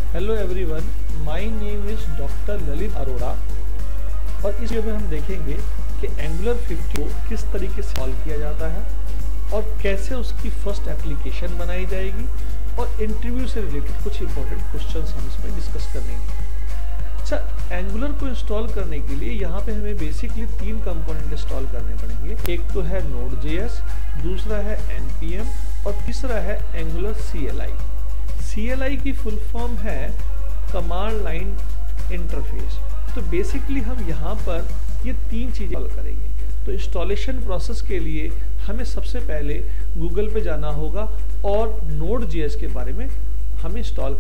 Hello everyone, my name is doctor Lalit Arora और इस video में हम देखेंगे कि एंगुलर 50 को किस तरीके से सॉल्व किया जाता है और कैसे उसकी फर्स्ट एप्लीकेशन बनाई जाएगी और इंटरव्यू से रिलेटेड कुछ इंपॉर्टेंट क्वेश्चंस हम इसमें डिस्कस करेंगे। अच्छा, एंगुलर को इंस्टॉल करने के लिए यहाँ पे हमें बेसिकली 3 कंपोनेंट इंस्टॉल करने पड़ेंगे। एक तो है Node.js, दूसरा है npm और तीसरा है एंगुलर CLI। CLI की फुल फॉर्म है कमांड लाइन इंटरफेस। तो बेसिकली हम यहाँ पर ये 3 चीजें इंस्टॉल करेंगे। तो इंस्टॉलेशन प्रोसेस के लिए हमें सबसे पहले गूगल पे जाना होगा और Node.js के बारे में हमें इंस्टॉल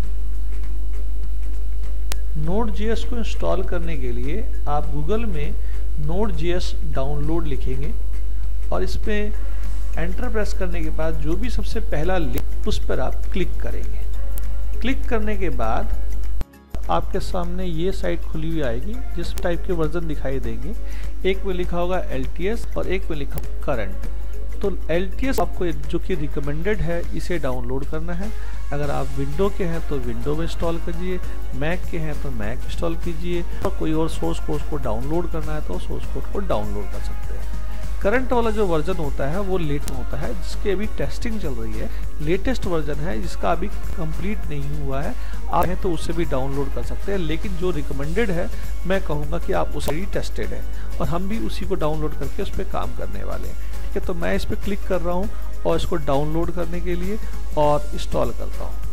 Node.js को इंस्टॉल करने के लिए आप गूगल में Node.js डाउनलोड लिखेंगे और इस पे एंटर प्रेस करने के बाद जो भी सबसे पहला लिंक उस पर आप क्लिक करेंगे। क्लिक करने के बाद आपके सामने ये साइट खुली हुई आएगी जिस टाइप के वर्जन दिखाई देंगे। एक में लिखा होगा LTS और एक में लिखा करंट। तो LTS आपको जो कि रिकमेंडेड है इसे डाउनलोड करना है। अगर आप विंडो के हैं तो विंडो में इंस्टॉल कीजिए, मैक के हैं तो मैक इंस्टॉल कीजिए और कोई और सोर्स कोड को डाउनलोड करना है तो सोर्स कोड को डाउनलोड कर सकते हैं। करंट वाला जो वर्जन होता है वो लेट होता है, जिसकी अभी टेस्टिंग चल रही है। लेटेस्ट वर्जन है जिसका अभी कंप्लीट नहीं हुआ है, आप हैं तो उससे भी डाउनलोड कर सकते हैं। लेकिन जो रिकमेंडेड है मैं कहूँगा कि आप उससे ही टेस्टेड है और हम भी उसी को डाउनलोड करके उस पर काम करने वाले हैं। ठीक है, तो मैं इस पर क्लिक कर रहा हूँ और इसको डाउनलोड करने के लिए और इंस्टॉल करता हूँ।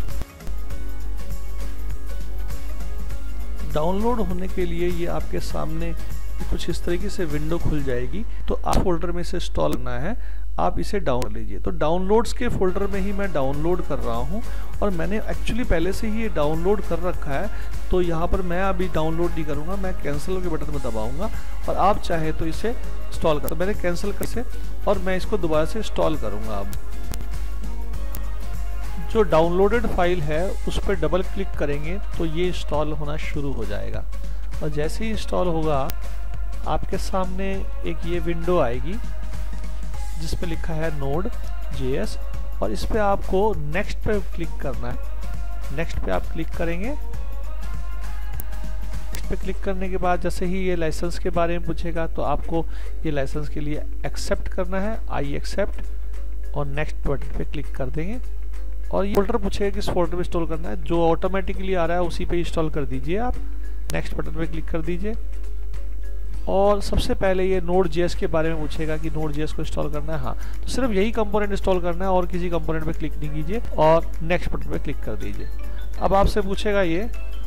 डाउनलोड होने के लिए ये आपके सामने कुछ इस तरीके से विंडो खुल जाएगी। तो आप फोल्डर में से इंस्टॉल करना है, आप इसे डाउनलोड लीजिए। तो डाउनलोड्स के फोल्डर में ही मैं डाउनलोड कर रहा हूँ और मैंने एक्चुअली पहले से ही ये डाउनलोड कर रखा है। तो यहाँ पर मैं अभी डाउनलोड नहीं करूँगा, मैं कैंसिल के बटन में दबाऊंगा और आप चाहे तो इसे इंस्टॉल कर। तो मैंने कैंसिल कर से और मैं इसको दोबारा से इंस्टॉल करूँगा। अब जो डाउनलोडेड फाइल है उस पर डबल क्लिक करेंगे तो ये इंस्टॉल होना शुरू हो जाएगा और जैसे ही इंस्टॉल होगा आपके सामने एक ये विंडो आएगी जिसपे लिखा है Node.js और इस पे आपको नेक्स्ट पे क्लिक करना है। नेक्स्ट पे आप क्लिक करेंगे। नेक्स्ट पे क्लिक करने के बाद जैसे ही ये लाइसेंस के बारे में पूछेगा तो आपको ये लाइसेंस के लिए एक्सेप्ट करना है, आई एक्सेप्ट, और नेक्स्ट बटन पे क्लिक कर देंगे और ये फोल्डर पूछेगा किस फोल्डर में इंस्टॉल करना है। जो ऑटोमेटिकली आ रहा है उसी पे इंस्टॉल कर दीजिए। आप नेक्स्ट बटन पे क्लिक कर दीजिए और सबसे पहले ये Node.js के बारे में पूछेगा कि Node.js को इंस्टॉल करना है। हाँ, तो सिर्फ यही कंपोनेंट इंस्टॉल करना है और किसी कंपोनेंट पे क्लिक नहीं कीजिए और नेक्स्ट बटन पे क्लिक कर दीजिए। अब आपसे पूछेगा ये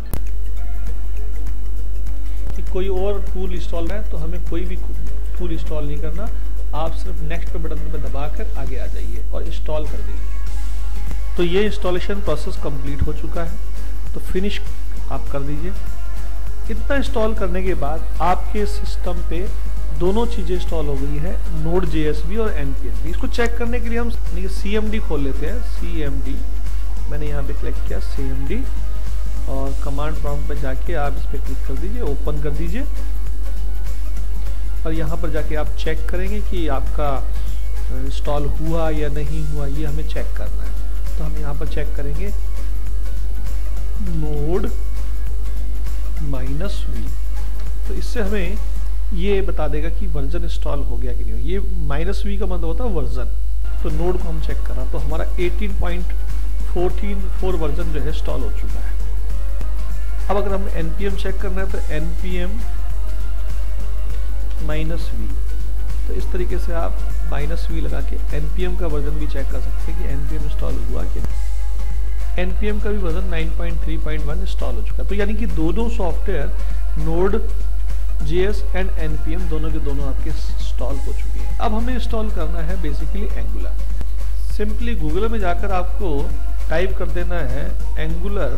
कि कोई और टूल इंस्टॉल है, तो हमें कोई भी टूल इंस्टॉल नहीं करना, आप सिर्फ नेक्स्ट पे बटन पे दबाकर आगे आ जाइए और इंस्टॉल कर दीजिए। तो ये इंस्टॉलेशन प्रोसेस कंप्लीट हो चुका है, तो फिनिश आप कर दीजिए। इतना इंस्टॉल करने के बाद आपके सिस्टम पे दोनों चीज़ें इंस्टॉल हो गई है, Node.js भी और npm भी। इसको चेक करने के लिए हम CMD खोल लेते हैं। CMD मैंने यहाँ पे क्लिक किया, CMD, और कमांड प्रॉम्प्ट पे जाके आप इस पर क्लिक कर दीजिए, ओपन कर दीजिए और यहाँ पर जाके आप चेक करेंगे कि आपका इंस्टॉल हुआ या नहीं हुआ, ये हमें चेक करना है। तो हम यहाँ पर चेक करेंगे Node-v। तो इससे हमें ये बता देगा कि वर्जन इंस्टॉल हो गया कि नहीं। ये -v का मतलब होता है वर्जन। तो नोड को हम चेक कर रहा, तो हमारा 18.14 वर्जन जो है इंस्टॉल हो चुका है। अब अगर हम npm चेक करना है तो npm -v। तो इस तरीके से आप -v लगा के npm का वर्जन भी चेक कर सकते हैं कि npm इंस्टॉल हुआ कि नहीं। npm का भी वर्जन 9.3.1 इंस्टॉल हो चुका है। तो यानी कि दोनों सॉफ्टवेयर Node.js एंड npm दोनों के दोनों आपके इंस्टॉल हो चुके हैं। अब हमें इंस्टॉल करना है बेसिकली एंगुलर। सिंपली गूगल में जाकर आपको टाइप कर देना है एंगुलर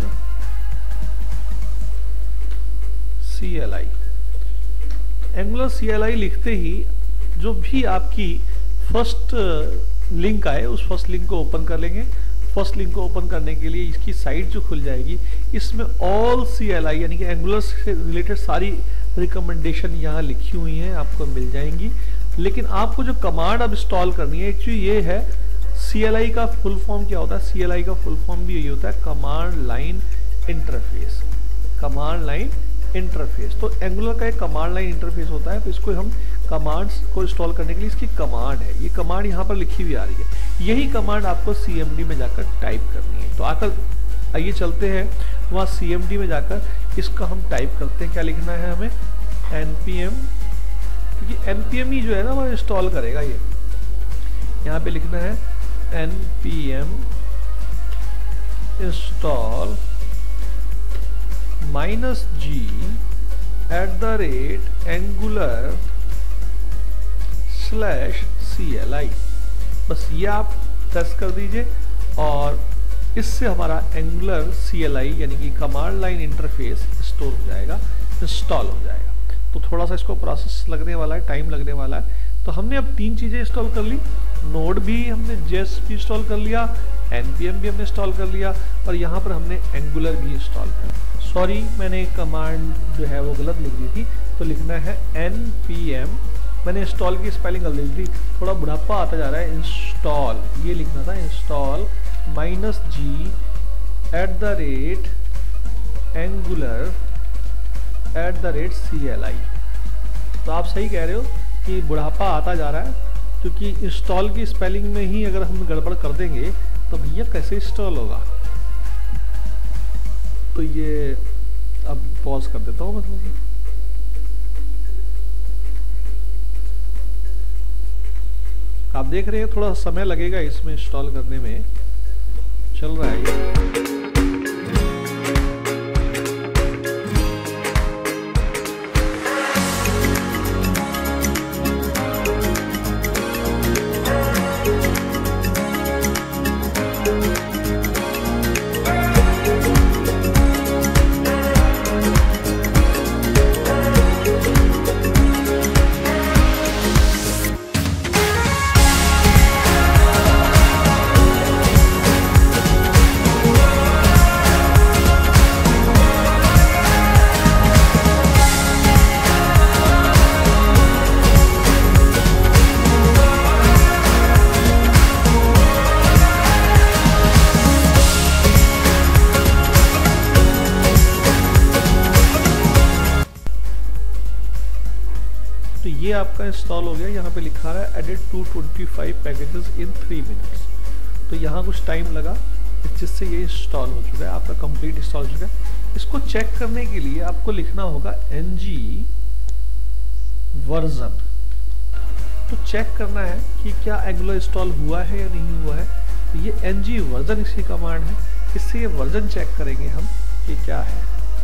CLI। एंगुलर CLI लिखते ही जो भी आपकी फर्स्ट लिंक आए उस फर्स्ट लिंक को ओपन कर लेंगे। फर्स्ट लिंक को ओपन करने के लिए इसकी साइट जो खुल जाएगी, इसमें ऑल CLI यानी कि एंगुलर से रिलेटेड सारी रिकमेंडेशन यहाँ लिखी हुई हैं, आपको मिल जाएंगी। लेकिन आपको जो कमांड अब इंस्टॉल करनी है एक्चुअली ये है CLI का फुल फॉर्म क्या होता है? CLI का फुल फॉर्म भी यही होता है, command line interface. Command line interface, तो एंगुलर का एक कमांड लाइन इंटरफेस होता है, तो इसको हम कमांड्स को इंस्टॉल करने के लिए इसकी कमांड है, ये कमांड यहाँ पर लिखी हुई आ रही है, यही कमांड आपको CMD में जाकर टाइप करनी है। तो आकर आइए चलते हैं वहाँ CMD में जाकर इसका हम टाइप करते हैं। क्या लिखना है हमें? npm, क्योंकि npm ही जो है ना वो इंस्टॉल करेगा। ये यहाँ पे लिखना है npm install -g @angular/CLI, बस ये आप प्रेस कर दीजिए और इससे हमारा एंगुलर CLI यानी कि कमांड लाइन इंटरफेस स्टोर हो जाएगा, इंस्टॉल हो जाएगा। तो थोड़ा सा इसको प्रोसेस लगने वाला है, टाइम लगने वाला है। तो हमने अब 3 चीज़ें इंस्टॉल कर ली, नोड भी हमने, JS भी इंस्टॉल कर लिया, npm भी हमने इंस्टॉल कर लिया और यहाँ पर हमने एंगुलर भी इंस्टॉल कर लिया। सॉरी, मैंने कमांड जो है वो गलत लिख दी थी, तो लिखना है npm, मैंने इंस्टॉल की स्पेलिंग गलत लिख दी, थोड़ा बुढ़ापा आता जा रहा है, इंस्टॉल ये लिखना था, इंस्टॉल -g @angular/CLI। तो आप सही कह रहे हो कि बुढ़ापा आता जा रहा है, क्योंकि इंस्टॉल की स्पेलिंग में ही अगर हम गड़बड़ कर देंगे तो भैया कैसे इंस्टॉल होगा। तो ये अब पॉज कर देता हूँ मैं थोड़ा सा। आप देख रहे हैं थोड़ा समय लगेगा इसमें इंस्टॉल करने में, चल रहा है ये। तो ये आपका इंस्टॉल हो गया। यहाँ पे लिखा है एडिट 225 पैकेजेस इन 3 मिनट्स। तो यहाँ कुछ टाइम लगा जिससे ये इंस्टॉल हो चुका है, आपका कंप्लीट इंस्टॉल हो चुका है। इसको चेक करने के लिए आपको लिखना होगा ng वर्जन। तो चेक करना है कि क्या एंगुलर इंस्टॉल हुआ है या नहीं हुआ है। तो ये ng वर्जन इसकी कमांड है, इससे ये वर्जन चेक करेंगे हम कि क्या है।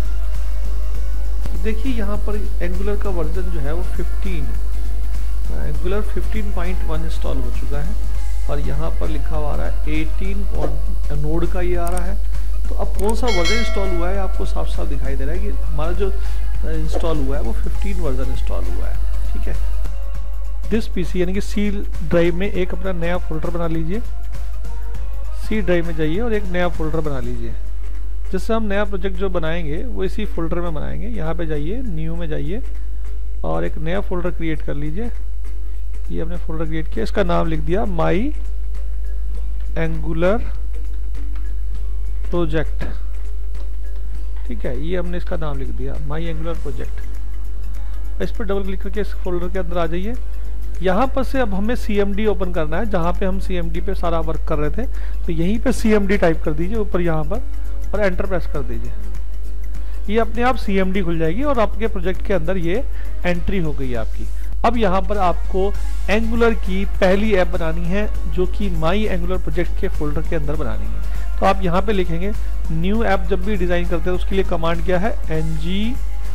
देखिए यहाँ पर एंगुलर का वर्जन जो है वो 15 है, एंगुलर 15.1 इंस्टॉल हो चुका है और यहाँ पर लिखा हुआ आ रहा है 18 और नोड का ये आ रहा है। तो अब कौन सा वर्जन इंस्टॉल हुआ है आपको साफ साफ दिखाई दे रहा है कि हमारा जो इंस्टॉल हुआ है वो 15 वर्जन इंस्टॉल हुआ है। ठीक है, दिस पीसी यानी कि सी ड्राइव में एक अपना नया फोल्डर बना लीजिए। सी ड्राइव में जाइए और एक नया फोल्डर बना लीजिए, जिससे हम नया प्रोजेक्ट जो बनाएंगे वो इसी फोल्डर में बनाएंगे। यहाँ पे जाइए, न्यू में जाइए और एक नया फोल्डर क्रिएट कर लीजिए। ये हमने फोल्डर क्रिएट किया, इसका नाम लिख दिया माई एंगुलर प्रोजेक्ट। ठीक है, ये हमने इसका नाम लिख दिया माई एंगुलर प्रोजेक्ट। इस पर डबल क्लिक करके इस फोल्डर के अंदर आ जाइए। यहाँ पर से अब हमें CMD ओपन करना है, जहाँ पे हम CMD पे सारा वर्क कर रहे थे। तो यहीं पे CMD टाइप कर दीजिए ऊपर यहाँ पर और एंटर प्रेस कर दीजिए। ये अपने आप CMD खुल जाएगी और आपके प्रोजेक्ट के अंदर ये एंट्री हो गई आपकी। अब यहाँ पर आपको एंगुलर की पहली ऐप बनानी है, जो कि माई एंगुलर प्रोजेक्ट के फोल्डर के अंदर बनानी है। तो आप यहाँ पे लिखेंगे न्यू ऐप। जब भी डिजाइन करते हैं उसके लिए कमांड क्या है, ng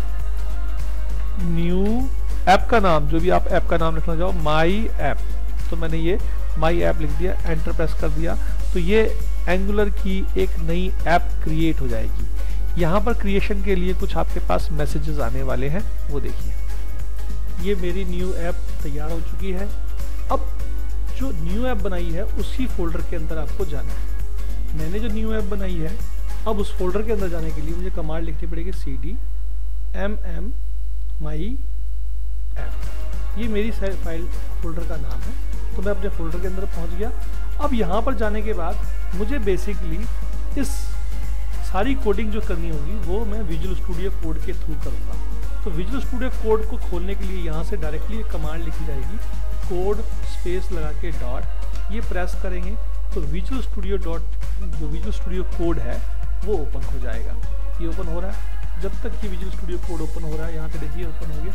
न्यू ऐप का नाम, जो भी आप ऐप का नाम लिखना चाहो, माई ऐप। तो मैंने ये माई ऐप लिख दिया, एंटर प्रेस कर दिया। तो ये एंगुलर की एक नई ऐप क्रिएट हो जाएगी। यहाँ पर क्रिएशन के लिए कुछ आपके पास मैसेजेस आने वाले हैं, वो देखिए। ये मेरी न्यू ऐप तैयार हो चुकी है। अब जो न्यू ऐप बनाई है उसी फोल्डर के अंदर आपको जाना है। मैंने जो न्यू ऐप बनाई है, अब उस फोल्डर के अंदर जाने के लिए मुझे कमांड लिखनी पड़ेगी cd mm my ऐप। ये मेरी फाइल फोल्डर का नाम है। तो मैं अपने फोल्डर के अंदर पहुंच गया। अब यहाँ पर जाने के बाद मुझे बेसिकली इस सारी कोडिंग जो करनी होगी वो मैं विजुअल स्टूडियो कोड के थ्रू करूँगा। तो विजुअल स्टूडियो कोड को खोलने के लिए यहाँ से डायरेक्टली एक कमांड लिखी जाएगी, कोड स्पेस लगा के डॉट, ये प्रेस करेंगे तो विजुअल स्टूडियो कोड है वो ओपन हो जाएगा। ये ओपन हो रहा है, जब तक कि विजुअल स्टूडियो कोड ओपन हो रहा है, यहाँ पे देखिए ओपन हो गया।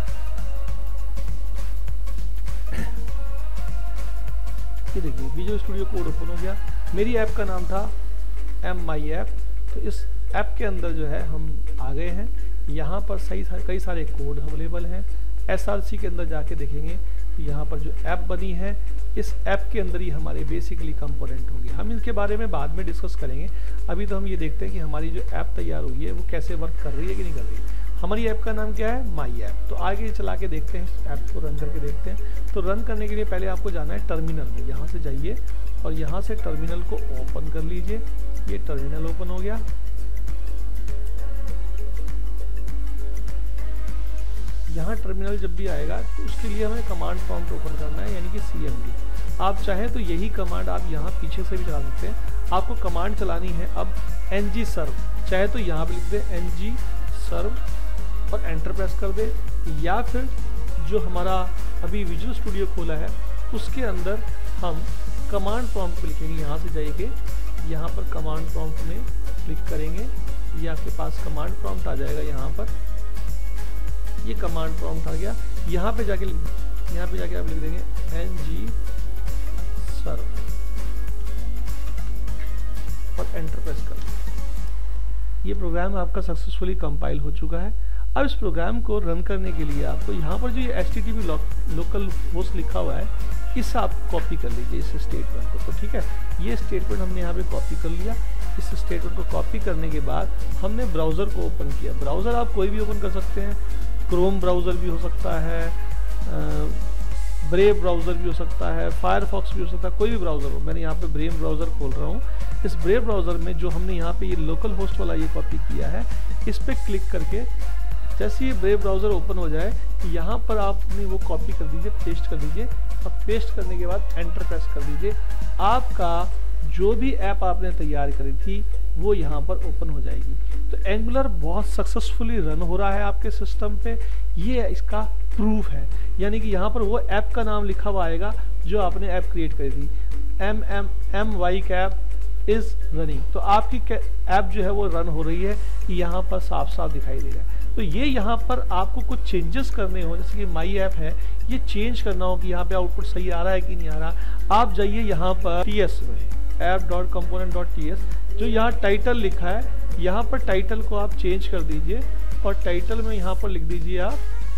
ये देखिए विजुअल स्टूडियो कोड ओपन हो गया। मेरी ऐप का नाम था MY ऐप, तो इस ऐप के अंदर जो है हम आ गए हैं। यहाँ पर कई सारे कोड अवेलेबल हैं। SRC के अंदर जाके देखेंगे तो यहाँ पर जो ऐप बनी है, इस ऐप के अंदर ही हमारे बेसिकली कंपोनेंट होंगे। हम इनके बारे में बाद में डिस्कस करेंगे। अभी तो हम ये देखते हैं कि हमारी जो ऐप तैयार हुई है वो कैसे वर्क कर रही है कि नहीं कर रही है। हमारी ऐप का नाम क्या है, MY ऐप। तो आगे चला के देखते हैं, इस ऐप को रन करके देखते हैं। तो रन करने के लिए पहले आपको जाना है टर्मिनल में। यहाँ से जाइए और यहाँ से टर्मिनल को ओपन कर लीजिए। ये टर्मिनल ओपन हो गया। यहाँ टर्मिनल जब भी आएगा तो उसके लिए हमें कमांड प्रॉम्प्ट ओपन करना है, यानी कि CMD। आप चाहें तो यही कमांड आप यहाँ पीछे से भी चला सकते हैं। आपको कमांड चलानी है अब ng सर्व, चाहे तो यहाँ पे लिख दे ng सर्व और एंटर प्रेस कर दे, या फिर जो हमारा अभी विजुअल स्टूडियो खोला है उसके अंदर हम कमांड प्रॉम्प्ट पे लिखेंगे। यहाँ से जाइए, यहाँ पर कमांड प्रॉम्प्ट में क्लिक करेंगे, ये आपके पास कमांड प्रॉम्प्ट आ जाएगा। यहाँ पर ये कमांड प्रॉम्प्ट आ गया। यहाँ पे जाके आप लिख देंगे ng सर्व और एंटर प्रेस कर। ये प्रोग्राम आपका सक्सेसफुली कंपाइल हो चुका है। अब इस प्रोग्राम को रन करने के लिए आपको यहाँ पर जो ये HTTP लोकल होस्ट लिखा हुआ है, इससे आप कॉपी कर लीजिए इस स्टेटमेंट को। तो ठीक है, ये स्टेटमेंट हमने यहाँ पे कॉपी कर लिया। इस स्टेटमेंट को कॉपी करने के बाद हमने ब्राउज़र को ओपन किया। ब्राउज़र आप कोई भी ओपन कर सकते हैं, क्रोम ब्राउज़र भी हो सकता है, ब्रेव ब्राउज़र भी हो सकता है, फायरफॉक्स भी हो सकता है, कोई भी ब्राउज़र हो। मैंने यहाँ पे ब्रेव ब्राउज़र खोल रहा हूँ। इस ब्रेव ब्राउज़र में जो हमने यहाँ पे ये लोकल होस्ट वाला ये कॉपी किया है, इस पर क्लिक करके जैसे ये ब्रेव ब्राउज़र ओपन हो जाए, यहाँ पर आपने वो कॉपी कर दीजिए, पेस्ट कर दीजिए और पेस्ट करने के बाद एंटर प्रेस कर दीजिए। आपका जो भी ऐप आपने तैयार करी थी वो यहाँ पर ओपन हो जाएगी। तो एंगुलर बहुत सक्सेसफुली रन हो रहा है आपके सिस्टम पे, ये इसका प्रूफ है। यानी कि यहाँ पर वो ऐप का नाम लिखा हुआ आएगा जो आपने ऐप क्रिएट करी थी, MY ऐप इज रनिंग। तो आपकी ऐप जो है वो रन हो रही है, यहाँ पर साफ साफ दिखाई दे रहा है। तो ये यहाँ पर आपको कुछ चेंजेस करने हो, जैसे कि MY ऐप है, ये चेंज करना हो कि यहाँ पे आउटपुट सही आ रहा है कि नहीं आ रहा। आप जाइए यहाँ पर TS में app.component.ts, जो यहाँ टाइटल लिखा है, यहाँ पर टाइटल को आप चेंज कर दीजिए और टाइटल में यहाँ पर लिख दीजिए आप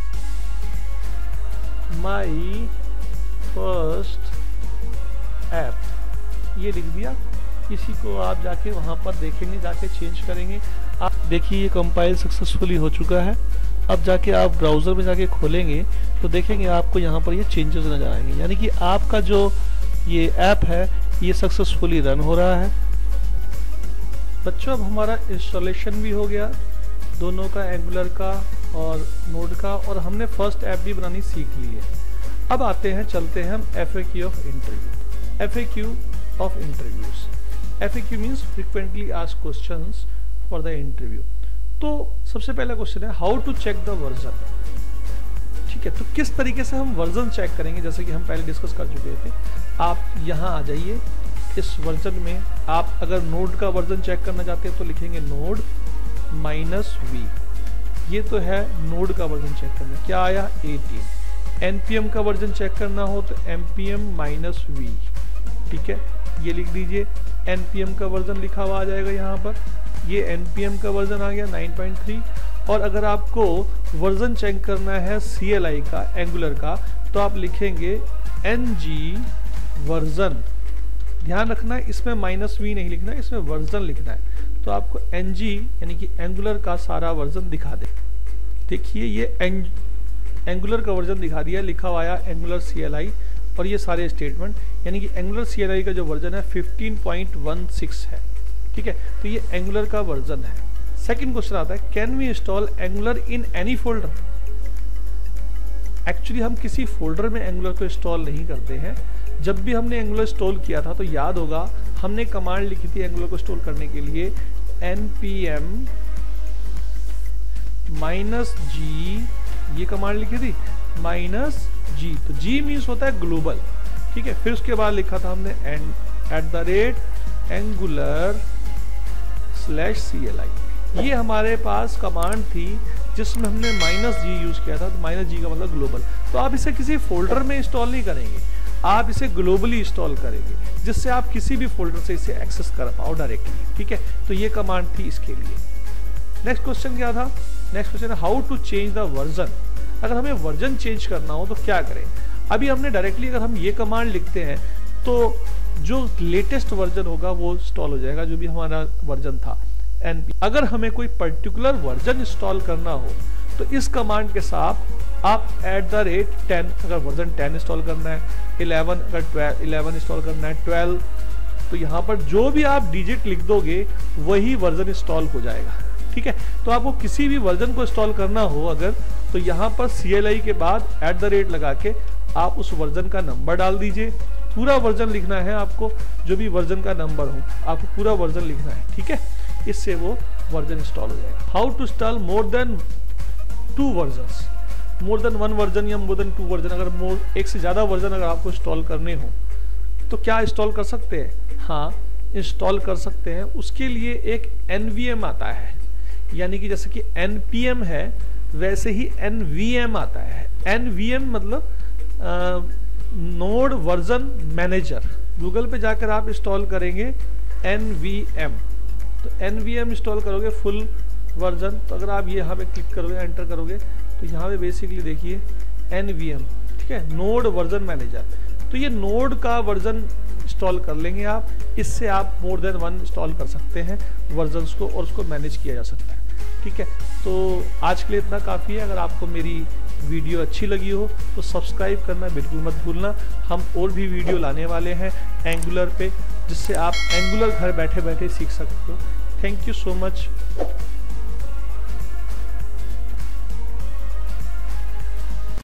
My फर्स्ट ऐप, ये लिख दिया। इसी को आप जाके वहाँ पर देखेंगे, जाके चेंज करेंगे। आप देखिए ये कंपाइल सक्सेसफुली हो चुका है। अब जाके आप ब्राउज़र में जाके खोलेंगे तो देखेंगे आपको यहाँ पर ये चेंजेस नजर आएंगे, यानी कि आपका जो ये ऐप है ये सक्सेसफुली रन हो रहा है। बच्चों, अब हमारा इंस्टॉलेशन भी हो गया दोनों का, एंगुलर का और नोड का, और हमने फर्स्ट ऐप भी बनानी सीख ली है। अब आते हैं, चलते हैं हम FAQ of interview. FAQ of interviews, FAQ means frequently asked questions for the interview. तो सबसे पहला क्वेश्चन है how to check the version. ठीक है, तो किस तरीके से हम वर्जन चेक करेंगे, जैसे कि हम पहले डिस्कस कर चुके थे। आप यहाँ आ जाइए, इस वर्जन में आप अगर नोड का वर्जन चेक करना चाहते हैं तो लिखेंगे नोड -v। ये तो है नोड का वर्जन चेक करना, क्या आया 18। npm का वर्जन चेक करना हो तो npm-v। ठीक है, ये लिख दीजिए, npm का वर्जन लिखा हुआ आ जाएगा यहाँ पर। ये npm का वर्जन आ गया 9.3। और अगर आपको वर्जन चेक करना है CLI का, एंगुलर का, तो आप लिखेंगे ng वर्जन। ध्यान रखना है इसमें -v नहीं लिखना है, इसमें वर्जन लिखना है। तो आपको ng यानी कि एंगुलर का सारा वर्जन दिखा दे। देखिए ये एंगुलर का वर्जन दिखा दिया, लिखा हुआ आया एंगुलर CLI और ये सारे स्टेटमेंट, यानी कि एंगुलर CLI का जो वर्जन है 15.16 है। ठीक है, तो ये एंगुलर का वर्जन है। सेकंड क्वेश्चन आता है can we install Angular in any folder. Actually हम किसी फोल्डर में एंगुलर को इंस्टॉल नहीं करते हैं। जब भी हमने एंगुलर इंस्टॉल किया था तो याद होगा हमने कमांड लिखी थी एंगुलर को इंस्टॉल करने के लिए npm -g, ये कमांड लिखी थी -g। तो g मीन्स होता है ग्लोबल, ठीक है। फिर उसके बाद लिखा था हमने @angular/cli। ये हमारे पास कमांड थी जिसमें हमने -g यूज किया था। तो -g का मतलब ग्लोबल। तो आप इसे किसी फोल्डर में इंस्टॉल नहीं करेंगे, आप इसे ग्लोबली इंस्टॉल करेंगे, जिससे आप किसी भी फोल्डर से इसे एक्सेस कर पाओ डायरेक्टली, ठीक है। तो ये कमांड थी इसके लिए। नेक्स्ट क्वेश्चन क्या था? नेक्स्ट क्वेश्चन है how to change the version. अगर हमें वर्जन चेंज करना हो तो क्या करें? अभी हमने डायरेक्टली अगर हम ये कमांड लिखते हैं तो जो लेटेस्ट वर्जन होगा वो इंस्टॉल हो जाएगा, जो भी हमारा वर्जन था np। अगर हमें कोई पर्टिकुलर वर्जन इंस्टॉल करना हो तो इस कमांड के साथ आप @10, अगर वर्जन 10 इंस्टॉल करना है, 11 अगर 11 इंस्टॉल करना है, 12, तो यहाँ पर जो भी आप डिजिट लिख दोगे वही वर्जन इंस्टॉल हो जाएगा, ठीक है। तो आपको किसी भी वर्जन को इंस्टॉल करना हो अगर, तो यहाँ पर CLI के बाद @ लगा के आप उस वर्जन का नंबर डाल दीजिए। पूरा वर्जन लिखना है आपको, जो भी वर्जन का नंबर हो आपको पूरा वर्जन लिखना है, ठीक है। इससे वो वर्जन इंस्टॉल हो जाएगा। How to install more than 2 versions, more than 1 version या मोर देन 2 वर्जन। अगर एक से ज़्यादा वर्जन अगर आपको इंस्टॉल करने हो तो क्या इंस्टॉल कर सकते हैं? हाँ, इंस्टॉल कर सकते हैं। उसके लिए एक NVM आता है, यानी कि जैसे कि npm है वैसे ही nvm आता है। nvm मतलब नोड वर्जन मैनेजर। गूगल पे जाकर आप इंस्टॉल करेंगे nvm, तो nvm इंस्टॉल करोगे फुल वर्जन। तो अगर आप ये यहाँ पे क्लिक करोगे, एंटर करोगे, तो यहाँ पे बेसिकली देखिए nvm, ठीक है, नोड वर्जन मैनेजर। तो ये नोड का वर्जन इंस्टॉल कर लेंगे आप। इससे आप मोर देन 1 इंस्टॉल कर सकते हैं वर्जन्स को और उसको मैनेज किया जा सकता है, ठीक है। तो आज के लिए इतना काफ़ी है। अगर आपको मेरी वीडियो अच्छी लगी हो तो सब्सक्राइब करना बिल्कुल मत भूलना। हम और भी वीडियो लाने वाले हैं एंगुलर पे, जिससे आप एंगुलर घर बैठे बैठे सीख सकते हो। Thank you so much.